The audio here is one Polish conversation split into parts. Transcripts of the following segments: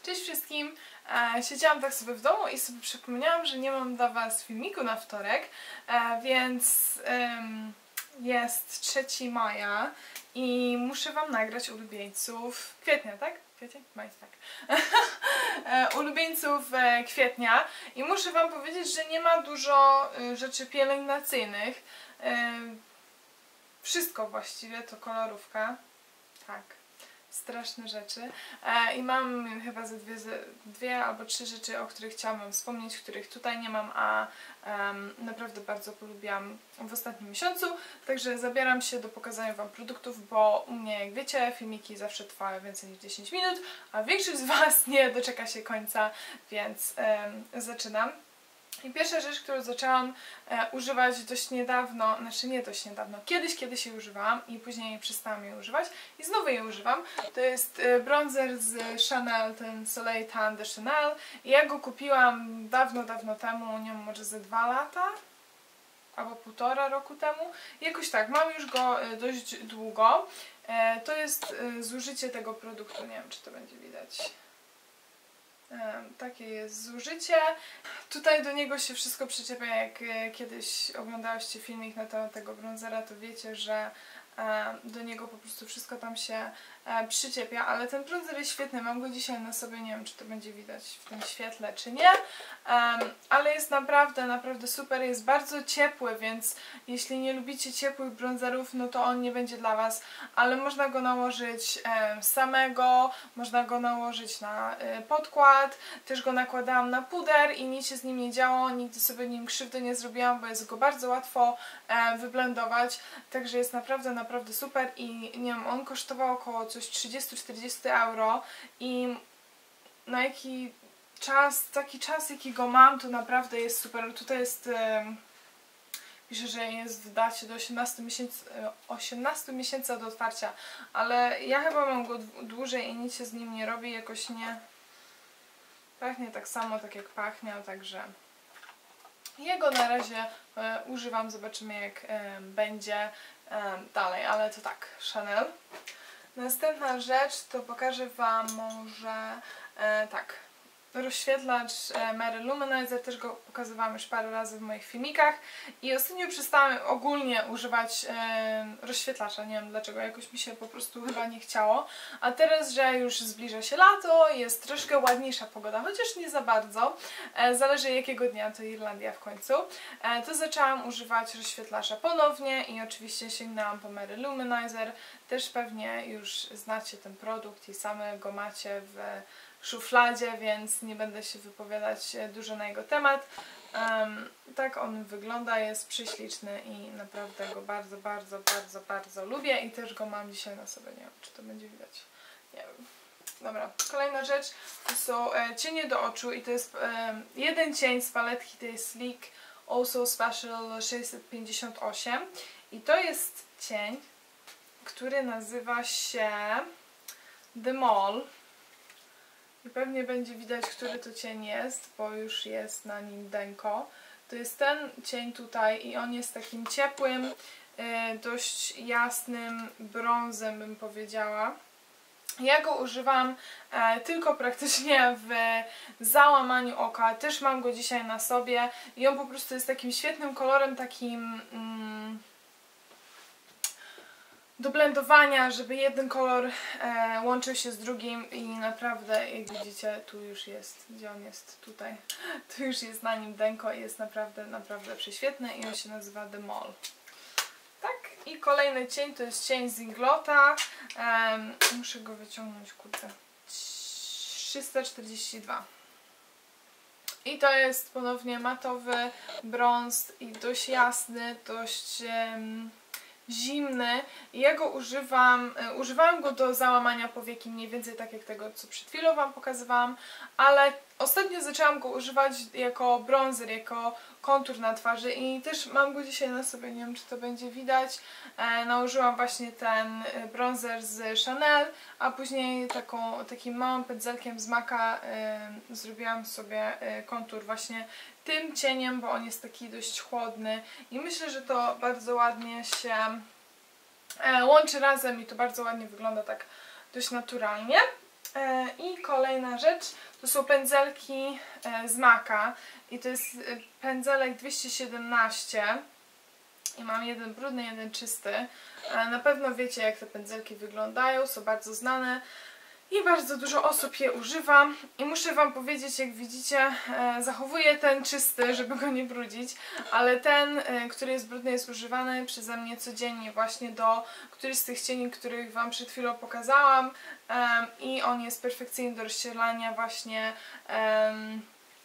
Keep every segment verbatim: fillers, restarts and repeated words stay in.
Cześć wszystkim! E, siedziałam tak sobie w domu i sobie przypomniałam, że nie mam dla Was filmiku na wtorek, e, więc ym, jest trzeciego maja i muszę Wam nagrać ulubieńców kwietnia, tak? Kwiecień? Maj, tak. e, ulubieńców e, kwietnia i muszę Wam powiedzieć, że nie ma dużo e, rzeczy pielęgnacyjnych. E, wszystko właściwie to kolorówka. Tak. Straszne rzeczy. E, I mam chyba ze dwie, dwie albo trzy rzeczy, o których chciałam wspomnieć, których tutaj nie mam, a um, naprawdę bardzo polubiłam w ostatnim miesiącu. Także zabieram się do pokazania Wam produktów, bo u mnie, jak wiecie, filmiki zawsze trwają więcej niż dziesięć minut, a większość z Was nie doczeka się końca, więc um, zaczynam. I pierwsza rzecz, którą zaczęłam e, używać dość niedawno, znaczy nie dość niedawno, kiedyś, kiedyś jej używałam i później przestałam jej używać i znowu jej używam. To jest e, bronzer z Chanel, ten Soleil Tan de Chanel. I ja go kupiłam dawno, dawno temu, nie wiem, może ze dwa lata? Albo półtora roku temu. Jakoś tak, mam już go e, dość długo. E, to jest e, zużycie tego produktu, nie wiem, czy to będzie widać. Takie jest zużycie. Tutaj do niego się wszystko przyczepia, jak kiedyś oglądałyście filmik na temat tego bronzera, to wiecie, że do niego po prostu wszystko tam się przyczepia, ale ten bronzer jest świetny, mam go dzisiaj na sobie, nie wiem, czy to będzie widać w tym świetle, czy nie, ale jest naprawdę, naprawdę super, jest bardzo ciepły, więc jeśli nie lubicie ciepłych bronzerów, no to on nie będzie dla Was, ale można go nałożyć samego, można go nałożyć na podkład, też go nakładałam na puder i nic się z nim nie działo, nigdy sobie nim krzywdy nie zrobiłam, bo jest go bardzo łatwo wyblendować, także jest naprawdę, naprawdę super i nie wiem, on kosztował około coś trzydzieści do czterdziestu euro i na jaki czas, taki czas jaki go mam, to naprawdę jest super. Tutaj jest, e, pisze, że jest w dacie do osiemnastu miesięcy, osiemnastu miesięcy od otwarcia, ale ja chyba mam go dłużej i nic się z nim nie robi, jakoś nie pachnie tak samo, tak jak pachnie, także jego na razie e, używam, zobaczymy jak e, będzie e, dalej, ale to tak, Chanel. Następna rzecz to pokażę Wam może e, tak, rozświetlacz e, Mary Luminizer, też go pokazywałam już parę razy w moich filmikach i ostatnio przestałam ogólnie używać e, rozświetlacza, nie wiem dlaczego, jakoś mi się po prostu chyba nie chciało, a teraz, że już zbliża się lato, jest troszkę ładniejsza pogoda, chociaż nie za bardzo, e, zależy jakiego dnia, to Irlandia w końcu, e, to zaczęłam używać rozświetlacza ponownie i oczywiście sięgnęłam po Mary Luminizer, też pewnie już znacie ten produkt i same go macie w szufladzie, więc nie będę się wypowiadać dużo na jego temat. Um, tak on wygląda, jest prześliczny i naprawdę go bardzo, bardzo, bardzo, bardzo lubię i też go mam dzisiaj na sobie, nie wiem, czy to będzie widać, nie wiem. Dobra, kolejna rzecz to są e, cienie do oczu i to jest e, jeden cień z paletki tej Sleek Also Special sześćset pięćdziesiąt osiem i to jest cień, który nazywa się The Mall. I pewnie będzie widać, który to cień jest, bo już jest na nim denko. To jest ten cień tutaj i on jest takim ciepłym, dość jasnym brązem, bym powiedziała. Ja go używam e, tylko praktycznie w załamaniu oka. Też mam go dzisiaj na sobie i on po prostu jest takim świetnym kolorem, takim mm, do blendowania, żeby jeden kolor e, łączył się z drugim i naprawdę, jak widzicie, tu już jest, gdzie on jest? Tutaj. Tu już jest na nim denko i jest naprawdę, naprawdę prześwietny i on się nazywa The Mall. Tak, i kolejny cień to jest cień z Inglota. E, muszę go wyciągnąć, kurde. trzysta czterdzieści dwa. I to jest ponownie matowy brąz i dość jasny, dość um, zimny. I ja go używam, używałam go do załamania powieki, mniej więcej tak jak tego, co przed chwilą Wam pokazywałam, ale ostatnio zaczęłam go używać jako bronzer, jako kontur na twarzy i też mam go dzisiaj na sobie, nie wiem czy to będzie widać. E, nałożyłam właśnie ten bronzer z Chanel, a później taką, takim małym pędzelkiem z Maca e, zrobiłam sobie e, kontur właśnie tym cieniem, bo on jest taki dość chłodny i myślę, że to bardzo ładnie się e, łączy razem i to bardzo ładnie wygląda tak dość naturalnie. I kolejna rzecz to są pędzelki z Maka i to jest pędzelek dwieście siedemnaście i mam jeden brudny, jeden czysty. Na pewno wiecie, jak te pędzelki wyglądają, są bardzo znane i bardzo dużo osób je używa i muszę wam powiedzieć, jak widzicie, zachowuję ten czysty, żeby go nie brudzić, ale ten, który jest brudny, jest używany przeze mnie codziennie właśnie do którychś z tych cieni, których wam przed chwilą pokazałam i on jest perfekcyjny do rozścielania właśnie um,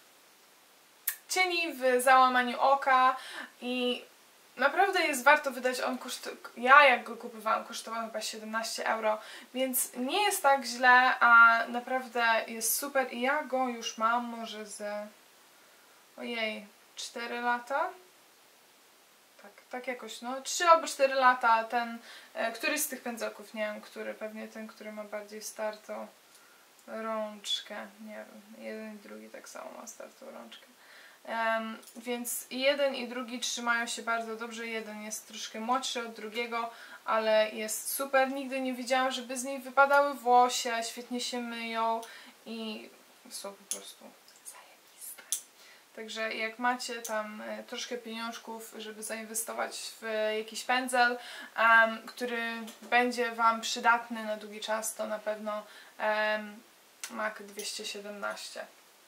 cieni w załamaniu oka i naprawdę jest warto wydać, on koszt... ja jak go kupowałam kosztował chyba siedemnaście euro, więc nie jest tak źle, a naprawdę jest super i ja go już mam może z, ojej, cztery lata? Tak, tak jakoś, no, trzy albo cztery lata, ten, e, któryś z tych pędzelków, nie wiem, który, pewnie ten, który ma bardziej startą rączkę, nie wiem, jeden i drugi tak samo ma startą rączkę. Um, więc jeden i drugi trzymają się bardzo dobrze, jeden jest troszkę młodszy od drugiego, ale jest super. Nigdy nie widziałam, żeby z niej wypadały włosie, świetnie się myją i są po prostu zajebiste. Także jak macie tam e, troszkę pieniążków, żeby zainwestować w jakiś pędzel, um, który będzie wam przydatny na długi czas, to na pewno um, Mak dwieście siedemnaście.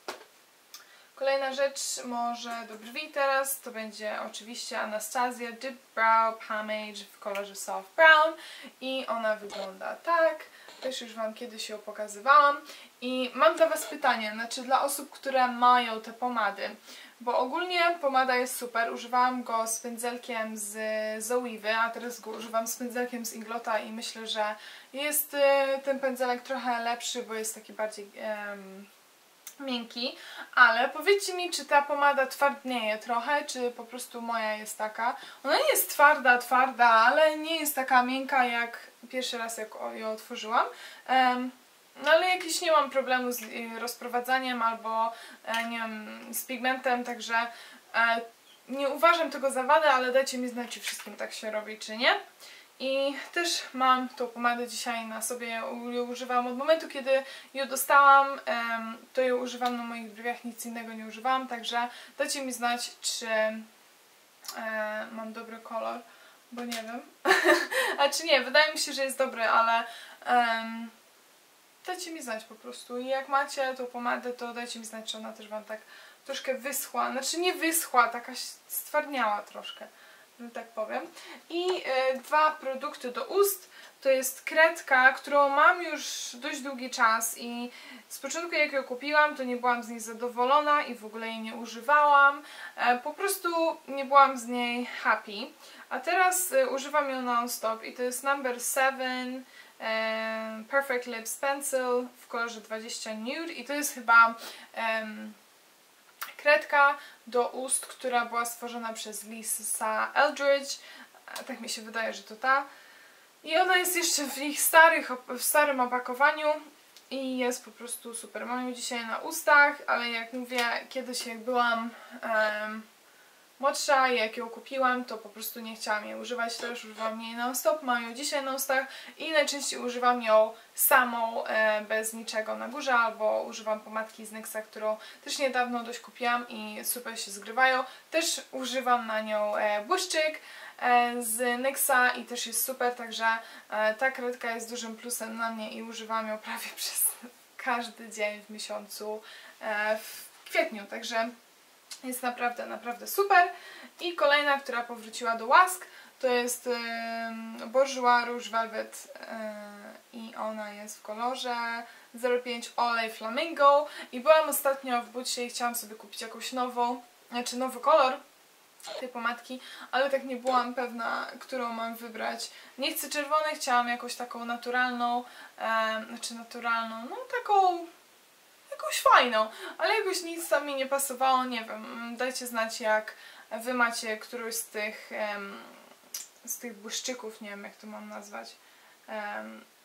Kolejna rzecz, może do brwi teraz, to będzie oczywiście Anastasia Dip Brow Pomade w kolorze Soft Brown i ona wygląda tak. Też już wam kiedyś ją pokazywałam i mam dla was pytanie, znaczy dla osób, które mają te pomady, bo ogólnie pomada jest super, używałam go z pędzelkiem z Zoewy, a teraz go używam z pędzelkiem z Inglota i myślę, że jest ten pędzelek trochę lepszy, bo jest taki bardziej um, miękki, ale powiedzcie mi, czy ta pomada twardnieje trochę, czy po prostu moja jest taka. Ona nie jest twarda, twarda, ale nie jest taka miękka jak pierwszy raz jak ją otworzyłam. Um, no ale jakiś nie mam problemu z rozprowadzaniem albo nie wiem, z pigmentem, także e, nie uważam tego za wadę, ale dajcie mi znać, czy wszystkim tak się robi, czy nie. I też mam tą pomadę dzisiaj na sobie, ją używam od momentu, kiedy ją dostałam, to ją używam na moich brwiach, nic innego nie używałam, także dajcie mi znać, czy mam dobry kolor, bo nie wiem. A czy nie, wydaje mi się, że jest dobry, ale um, dajcie mi znać po prostu. I jak macie tą pomadę, to dajcie mi znać, czy ona też wam tak troszkę wyschła, znaczy nie wyschła, taka stwardniała troszkę, tak powiem. I y, dwa produkty do ust. To jest kredka, którą mam już dość długi czas i z początku jak ją kupiłam, to nie byłam z niej zadowolona i w ogóle jej nie używałam. E, po prostu nie byłam z niej happy. A teraz y, używam ją non-stop i to jest number seven e, Perfect Lips Pencil w kolorze dwadzieścia nude i to jest chyba um, kredka do ust, która była stworzona przez Lisa Eldridge. Tak mi się wydaje, że to ta. I ona jest jeszcze w ich starych, w starym opakowaniu i jest po prostu super. Mam ją dzisiaj na ustach, ale jak mówię, kiedyś jak byłam um, młodsza i jak ją kupiłam, to po prostu nie chciałam jej używać. Też używam jej non-stop, mam ją dzisiaj na ustach i najczęściej używam ją samą, e, bez niczego na górze, albo używam pomadki z Nyxa, którą też niedawno dość kupiłam i super się zgrywają. Też używam na nią e, błyszczyk e, z Nyxa i też jest super, także e, ta kredka jest dużym plusem na mnie i używam ją prawie przez każdy dzień w miesiącu e, w kwietniu, także jest naprawdę, naprawdę super. I kolejna, która powróciła do łask, to jest yy, Bourjois Rouge Velvet yy, i ona jest w kolorze zero pięć Olej Flamingo i byłam ostatnio w Bucie i chciałam sobie kupić jakąś nową, znaczy nowy kolor tej pomadki, ale tak nie byłam pewna, którą mam wybrać. Nie chcę czerwonej, chciałam jakąś taką naturalną, yy, znaczy naturalną, no taką jakąś fajną, ale jakoś nic tam mi nie pasowało, nie wiem, dajcie znać, jak wy macie którąś z tych um, z tych błyszczyków, nie wiem jak to mam nazwać. Um,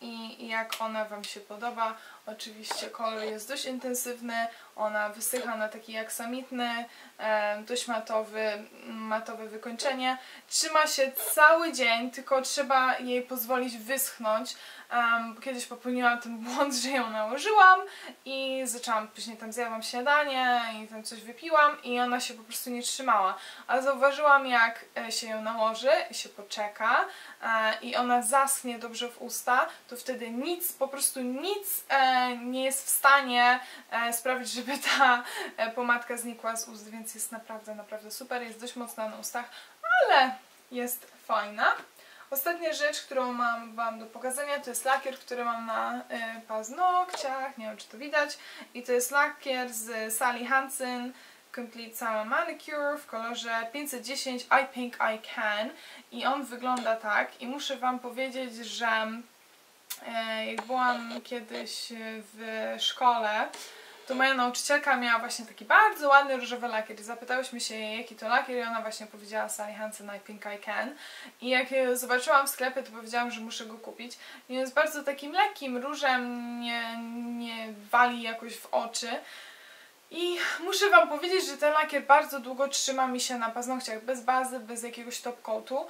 i, i jak ona Wam się podoba. Oczywiście kolor jest dość intensywny, ona wysycha na taki aksamitny, e, dość matowy, matowe wykończenie. Trzyma się cały dzień, tylko trzeba jej pozwolić wyschnąć. Um, kiedyś popełniłam ten błąd, że ją nałożyłam i zaczęłam, później tam zjadłam śniadanie i tam coś wypiłam i ona się po prostu nie trzymała. Ale zauważyłam, jak się ją nałoży i się poczeka e, i ona zaschnie dobrze w usta, to wtedy nic, po prostu nic e, nie jest w stanie e, sprawić, żeby ta e, pomadka znikła z ust, więc jest naprawdę, naprawdę super. Jest dość mocna na ustach, ale jest fajna. Ostatnia rzecz, którą mam Wam do pokazania, to jest lakier, który mam na y, paznokciach, nie wiem czy to widać, i to jest lakier z Sally Hansen Complete Summer Manicure w kolorze pięćset dziesięć I Pink I Can i on wygląda tak i muszę Wam powiedzieć, że y, jak byłam kiedyś w szkole, to moja nauczycielka miała właśnie taki bardzo ładny różowy lakier. Zapytałyśmy się jej, jaki to lakier i ona właśnie powiedziała Sally Hansen I Pink I Can. I jak je zobaczyłam w sklepie, to powiedziałam, że muszę go kupić. I jest bardzo takim lekkim różem, nie, nie wali jakoś w oczy. I muszę Wam powiedzieć, że ten lakier bardzo długo trzyma mi się na paznokciach, bez bazy, bez jakiegoś top coatu.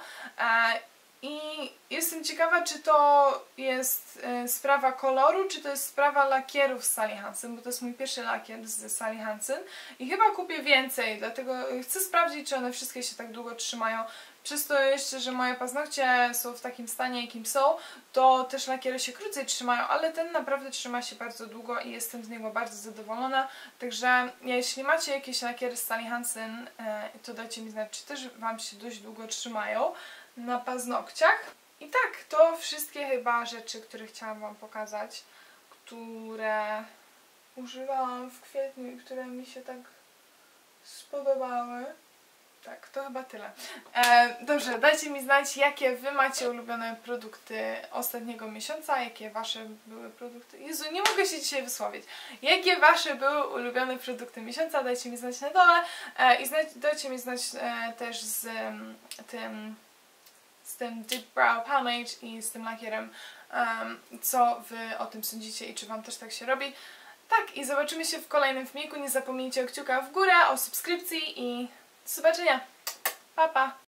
I jestem ciekawa, czy to jest y, sprawa koloru, czy to jest sprawa lakierów z Sally Hansen, bo to jest mój pierwszy lakier z Sally Hansen i chyba kupię więcej, dlatego chcę sprawdzić, czy one wszystkie się tak długo trzymają. Przez to jeszcze, że moje paznokcie są w takim stanie, jakim są, to też lakiery się krócej trzymają, ale ten naprawdę trzyma się bardzo długo i jestem z niego bardzo zadowolona. Także jeśli macie jakieś lakiery z Sally Hansen, y, to dajcie mi znać, czy też Wam się dość długo trzymają na paznokciach. I tak, to wszystkie chyba rzeczy, które chciałam Wam pokazać, które używałam w kwietniu i które mi się tak spodobały. Tak, to chyba tyle. E, dobrze, dajcie mi znać, jakie Wy macie ulubione produkty ostatniego miesiąca, jakie Wasze były produkty... Jezu, nie mogę się dzisiaj wysłowić. Jakie Wasze były ulubione produkty miesiąca, dajcie mi znać na dole e, i znać, dajcie mi znać e, też z um, tym... z tym Deep Brow Pomade i z tym lakierem, um, co Wy o tym sądzicie i czy Wam też tak się robi. Tak, i zobaczymy się w kolejnym filmiku. Nie zapomnijcie o kciuka w górę, o subskrypcji i do zobaczenia. Pa, pa!